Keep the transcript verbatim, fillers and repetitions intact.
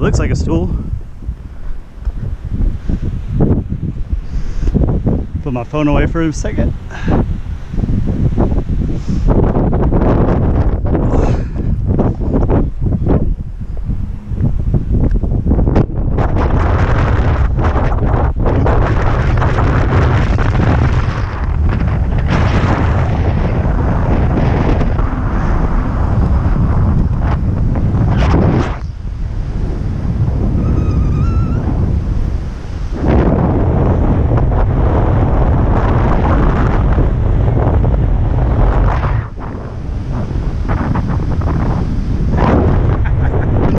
looks like a stool. Put my phone away for a second.